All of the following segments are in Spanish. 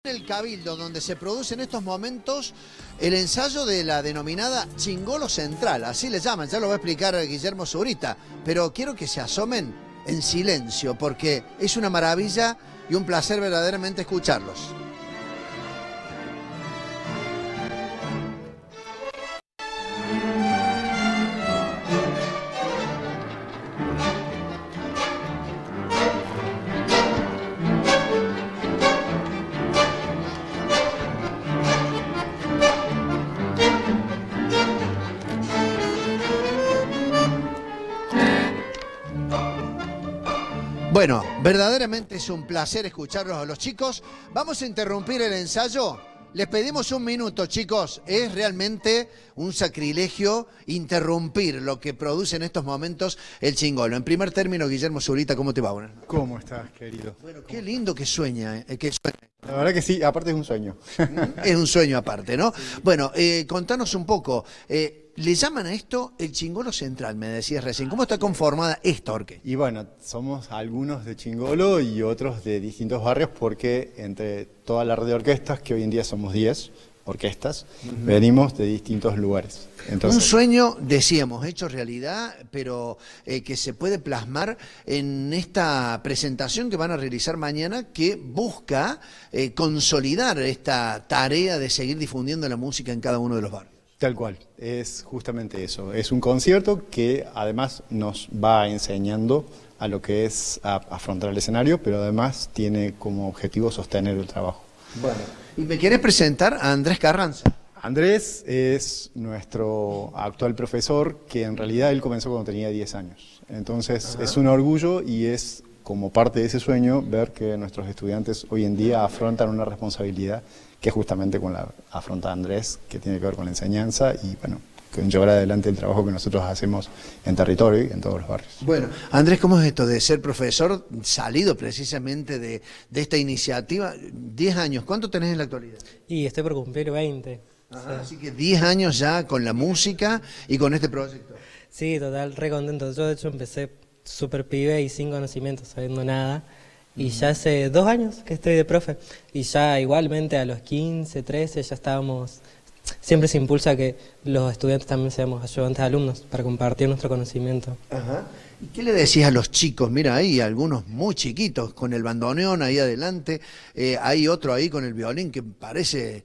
El Cabildo, donde se produce en estos momentos el ensayo de la denominada Chingolo Central, así le llaman, ya lo va a explicar Guillermo Zurita, pero quiero que se asomen en silencio, porque es una maravilla y un placer verdaderamente escucharlos. Bueno, verdaderamente es un placer escucharlos a los chicos. Vamos a interrumpir el ensayo. Les pedimos un minuto, chicos. Es realmente un sacrilegio interrumpir lo que produce en estos momentos el chingolo. En primer término, Guillermo Zurita, ¿cómo te va? ¿Cómo estás, querido? Bueno, qué lindo que sueña. La verdad que sí, aparte es un sueño. Es un sueño aparte, ¿no? Sí. Bueno, contanos un poco. Le llaman a esto el Chingolo Central, me decías recién. ¿Cómo está conformada esta orquesta? Y bueno, somos algunos de Chingolo y otros de distintos barrios porque entre toda la red de orquestas, que hoy en día somos 10 orquestas, venimos de distintos lugares. Entonces, un sueño, decíamos, hecho realidad, pero que se puede plasmar en esta presentación que van a realizar mañana, que busca consolidar esta tarea de seguir difundiendo la música en cada uno de los barrios. Tal cual, es justamente eso. Es un concierto que además nos va enseñando a lo que es afrontar el escenario, pero además tiene como objetivo sostener el trabajo. Bueno, ¿y me querés presentar a Andrés Carranza? Andrés es nuestro actual profesor, que en realidad él comenzó cuando tenía 10 años. Entonces es un orgullo y es como parte de ese sueño ver que nuestros estudiantes hoy en día afrontan una responsabilidad que es justamente con la afronta Andrés, que tiene que ver con la enseñanza y bueno, con llevar adelante el trabajo que nosotros hacemos en territorio y en todos los barrios. Bueno, Andrés, ¿cómo es esto de ser profesor salido precisamente de esta iniciativa? 10 años, ¿cuánto tenés en la actualidad? Y estoy por cumplir 20. Ajá, o sea, así que 10 años ya con la música y con este proyecto. Sí, total, re contento. Yo de hecho empecé súper pibe y sin conocimiento, sabiendo nada. Y ya hace 2 años que estoy de profe. Y ya igualmente a los 15, 13 ya estábamos... Siempre se impulsa que los estudiantes también seamos ayudantes de alumnos para compartir nuestro conocimiento. Ajá. ¿Y qué le decís a los chicos? Mira, hay algunos muy chiquitos con el bandoneón ahí adelante, hay otro ahí con el violín que parece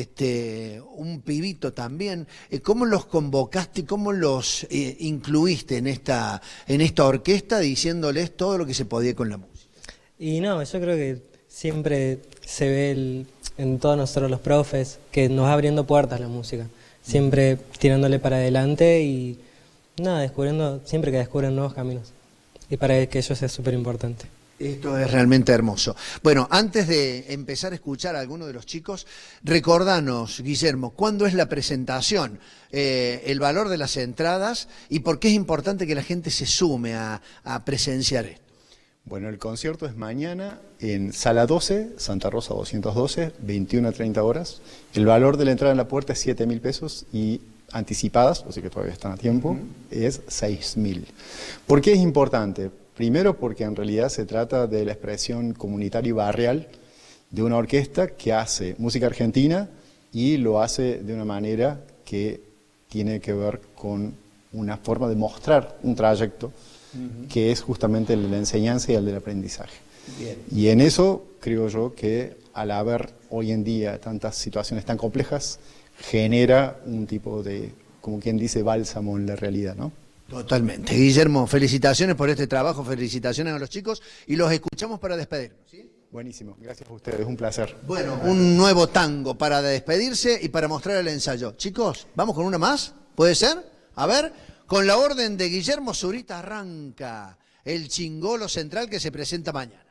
un pibito también. ¿Cómo los convocaste y cómo los incluiste en esta orquesta diciéndoles todo lo que se podía con la música? Y no, yo creo que siempre se ve en todos nosotros los profes que nos va abriendo puertas la música, siempre tirándole para adelante y nada, descubriendo, siempre que descubren nuevos caminos. Y para que eso sea súper importante. Esto es realmente hermoso. Bueno, antes de empezar a escuchar a alguno de los chicos, recordanos, Guillermo, ¿cuándo es la presentación? El valor de las entradas y por qué es importante que la gente se sume a presenciar esto. Bueno, el concierto es mañana en Sala 12, Santa Rosa 212, 21 a 30 horas. El valor de la entrada en la puerta es 7.000 pesos y anticipadas, así que todavía están a tiempo, es 6.000. ¿Por qué es importante? Primero porque en realidad se trata de la expresión comunitaria y barrial de una orquesta que hace música argentina y lo hace de una manera que tiene que ver con una forma de mostrar un trayecto que es justamente el de la enseñanza y el del aprendizaje. Bien. Y en eso creo yo que al haber hoy en día tantas situaciones tan complejas, genera un tipo de, como quien dice, bálsamo en la realidad, ¿no? Totalmente. Guillermo, felicitaciones por este trabajo, felicitaciones a los chicos y los escuchamos para despedirnos, ¿sí? Buenísimo, gracias a ustedes, un placer. Bueno, un nuevo tango para despedirse y para mostrar el ensayo. Chicos, ¿vamos con una más? ¿Puede ser? A ver... Con la orden de Guillermo Zurita arranca el Chingolo Central que se presenta mañana.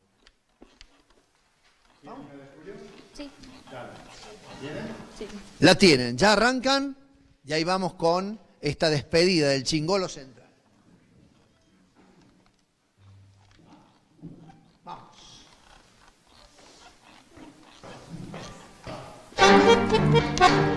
Sí. Sí. La tienen, ya arrancan y ahí vamos con esta despedida del Chingolo Central. Vamos.